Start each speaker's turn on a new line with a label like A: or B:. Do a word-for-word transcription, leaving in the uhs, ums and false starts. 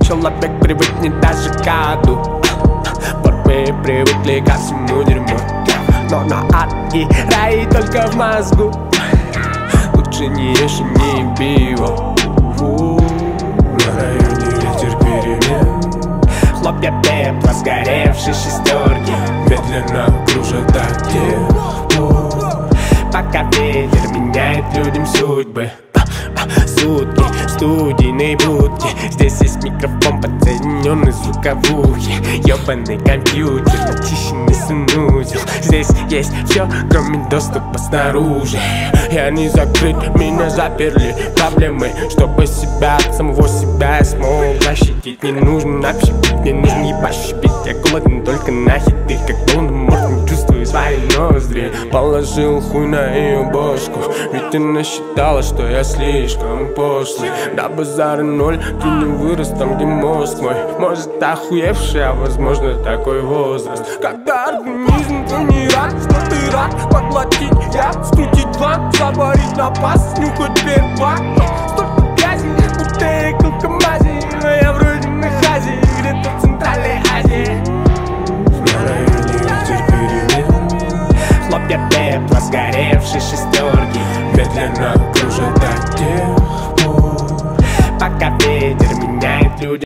A: человек привыкнет даже к аду. Вот мы привыкли ко всему дерьму, но на ад и рай только в мозгу. Лучше не ешь и не пей его. На районе ветер перемен, хлопья пепла, сгоревшие шестерки медленно кружат до тех пор, пока ветер меняет людям судьбы. Сутки в студийной будке, здесь есть микрофон, подсоединенный звуковухи. Ёбаный компьютер, начищенный санузел. Здесь есть все, кроме доступа снаружи. Я не закрыт, меня заперли проблемы. Чтобы себя от самого себя я смог защитить. Не нужен общепит, не нужен ебашь бить. Я голоден только на хиты, как он может, не чувствую свои ноздри. Положил хуй на ее бошку, ведь она считала, что я слишком пошлый. Да базара ноль, ты не вырос там, где мозг мой. Может охуевший, а возможно такой возраст. Когда организм твой не рад, что ты рад поглотить я, скрутить план, заварить на пас, нюхать перпак. Столько грязи, бутылек, алкомази, но я вроде на хазе, где-то в Центральной Азии. На районе ветер перемен, хлопья пепла, сгоревшие шестерки медленно кружат до тех пор, пока ветер меняет людей.